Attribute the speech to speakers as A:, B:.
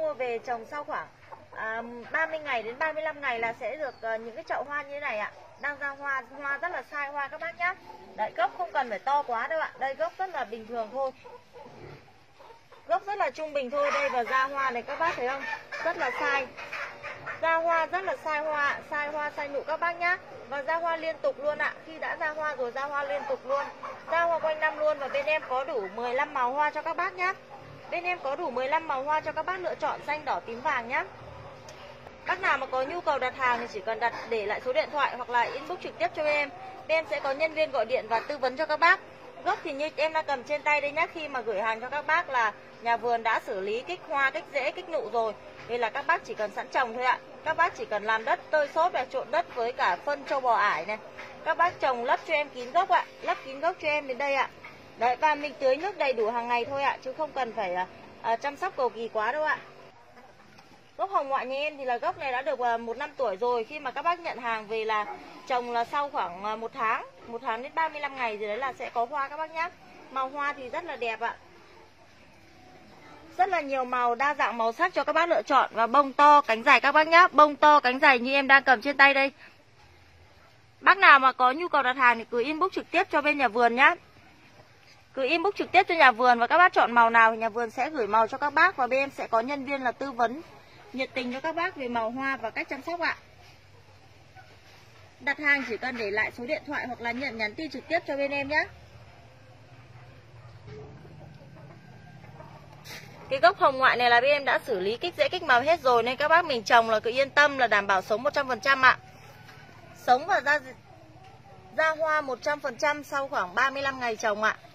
A: mua về trồng sau khoảng 30 ngày đến 35 ngày là sẽ được những cái chậu hoa như thế này ạ. Đang ra hoa, hoa rất là sai hoa các bác nhá. Đấy, gốc không cần phải to quá đâu ạ. Đây gốc rất là bình thường thôi. Gốc rất là trung bình thôi. Đây và ra hoa này các bác thấy không? Rất là sai. Ra hoa rất là sai hoa, sai nụ các bác nhá. Và ra hoa liên tục luôn ạ. Khi đã ra hoa rồi ra hoa liên tục luôn. Ra hoa quanh năm luôn. Và bên em có đủ 15 màu hoa cho các bác nhá. Bên em có đủ 15 màu hoa cho các bác lựa chọn, xanh, đỏ, tím, vàng nhá. Bác nào mà có nhu cầu đặt hàng thì chỉ cần đặt để lại số điện thoại hoặc là inbox trực tiếp cho em. Bên em sẽ có nhân viên gọi điện và tư vấn cho các bác. Gốc thì như em đang cầm trên tay đây nhá. Khi mà gửi hàng cho các bác là nhà vườn đã xử lý kích hoa, kích rễ, kích nụ rồi. Đây là các bác chỉ cần sẵn trồng thôi ạ. Các bác chỉ cần làm đất tơi xốp và trộn đất với cả phân trâu bò ải này. Các bác trồng lấp cho em kín gốc ạ. Lấp kín gốc cho em đến đây ạ. Đấy, và mình tưới nước đầy đủ hàng ngày thôi ạ. Chứ không cần phải chăm sóc cầu kỳ quá đâu ạ. Gốc hồng ngoại nhà em thì là gốc này đã được 1 năm tuổi rồi. Khi mà các bác nhận hàng về là trồng là sau khoảng 1 tháng đến 35 ngày rồi đấy là sẽ có hoa các bác nhé. Màu hoa thì rất là đẹp ạ. Rất là nhiều màu, đa dạng màu sắc cho các bác lựa chọn. Và bông to, cánh dài các bác nhé. Bông to, cánh dài như em đang cầm trên tay đây. Bác nào mà có nhu cầu đặt hàng thì cứ inbox trực tiếp cho bên nhà vườn nhé. Cứ inbox trực tiếp cho nhà vườn và các bác chọn màu nào thì nhà vườn sẽ gửi màu cho các bác. Và bên em sẽ có nhân viên là tư vấn nhiệt tình cho các bác về màu hoa và cách chăm sóc ạ. Đặt hàng chỉ cần để lại số điện thoại hoặc là nhắn tin trực tiếp cho bên em nhé. Cái gốc hồng ngoại này là bên em đã xử lý kích rễ kích màu hết rồi nên các bác mình trồng là cứ yên tâm là đảm bảo sống 100% ạ. Sống và ra hoa 100% sau khoảng 35 ngày trồng ạ.